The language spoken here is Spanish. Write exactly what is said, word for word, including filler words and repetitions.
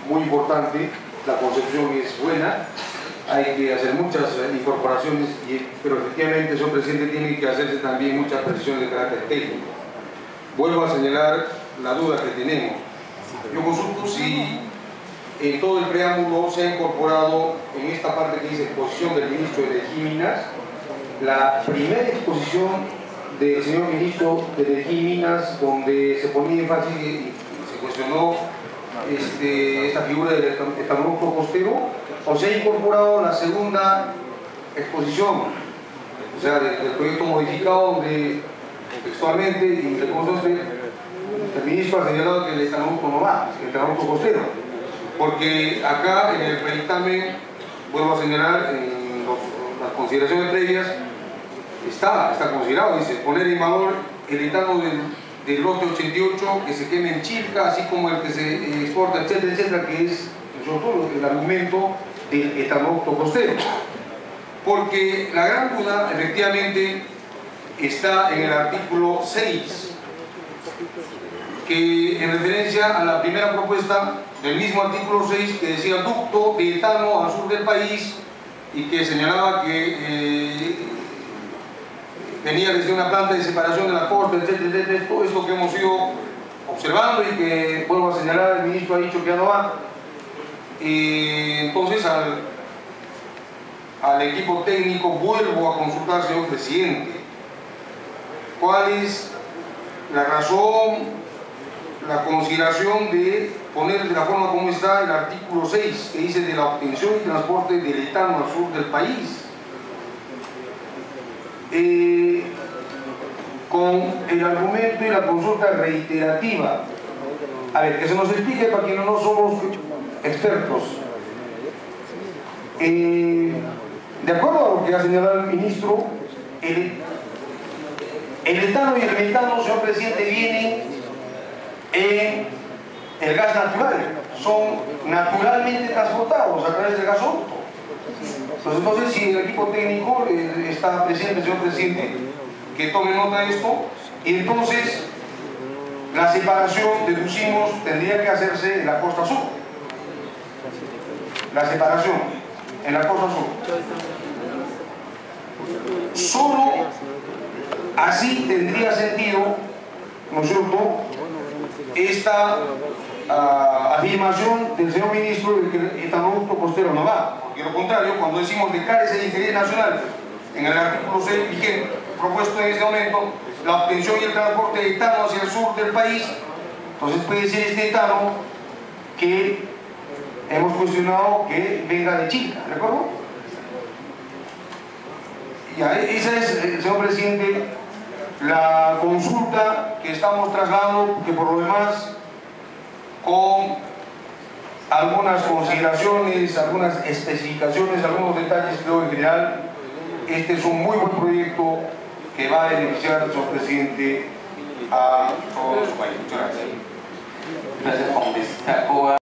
muy importante, la concepción es buena, hay que hacer muchas incorporaciones, y, pero efectivamente, señor presidente, tiene que hacerse también muchas precisiones de carácter técnico. Vuelvo a señalar la duda que tenemos. Yo consulto si en todo el preámbulo se ha incorporado en esta parte que dice exposición del ministro de Energía y Minas, la primera exposición del señor ministro de Energía y Minas, donde se ponía énfasis y se cuestionó este, esta figura del etanolucto costero, o se ha incorporado la segunda exposición, o sea, del, del proyecto modificado, donde textualmente, y reconoce el ministro ha señalado que el etanolucto no va, el etanolucto costero, porque acá en el dictamen, vuelvo a señalar, en los, las consideraciones previas, está, está considerado, dice, poner en valor el etano del, del lote ochenta y ocho que se queme en Chilca, así como el que se exporta, etcétera, etcétera, que es sobre todo el argumento del etanolucto costero. Porque la gran duda, efectivamente, está en el artículo seis, que en referencia a la primera propuesta del mismo artículo seis, que decía ducto de etano al sur del país, y que señalaba que eh, venía desde una planta de separación de la costa, etcétera, etcétera, todo esto que hemos ido observando y que, vuelvo a señalar, el ministro ha dicho que ya no va. Eh, entonces, al, al equipo técnico vuelvo a consultar, señor presidente, cuál es la razón, la consideración de poner de la forma como está el artículo seis, que dice de la obtención y transporte del etano al sur del país. Eh, con el argumento y la consulta reiterativa. A ver, que se nos explique para quienes no somos expertos. Eh, de acuerdo a lo que ha señalado el ministro, el, el etano y el metano, señor presidente, vienen en el gas natural, son naturalmente transportados a través del gasoducto. Pues entonces, si el equipo técnico eh, está presente, señor presidente, que tome nota de esto, y entonces la separación, deducimos, tendría que hacerse en la costa sur. La separación en la costa sur. Solo así tendría sentido, ¿no es cierto?, esta uh, afirmación del señor ministro de que el etanolucto costero no va. Porque lo contrario, cuando decimos declárese de interés nacional en el artículo seis vigente, propuesto en este momento, la obtención y el transporte de etano hacia el sur del país, entonces puede ser este etano que hemos cuestionado que venga de Chilca, ¿de acuerdo? Ya, esa es, señor presidente, la consulta que estamos trasladando, que por lo demás, con algunas consideraciones, algunas especificaciones, algunos detalles, creo en general, este es un muy buen proyecto que va a beneficiar, señor presidente, a todos los países. Muchas gracias. Gracias, Congresista Coa.